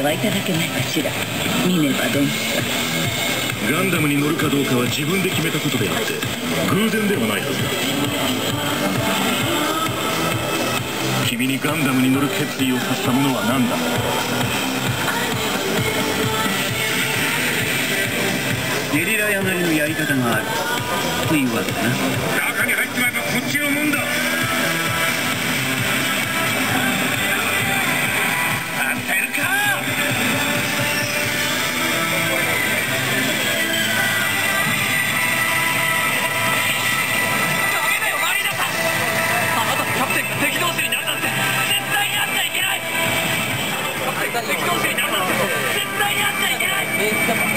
はいただけないかしら、ミネバ殿下。 ガンダムに乗るかどうかは自分で決めたことであって偶然ではないはずだ。君にガンダムに乗る決意をさせたものは何だ？ ゲリラ屋なりのやり方があるというわけだな。 中に入っちまえばこっちのもんだ。当てるか。 ダメだよマリーナさん、あなたとキャプテンが敵同士になるなんて絶対にあっちゃいけない。キャプテンが敵同士になるなんて絶対にあっちゃいけない。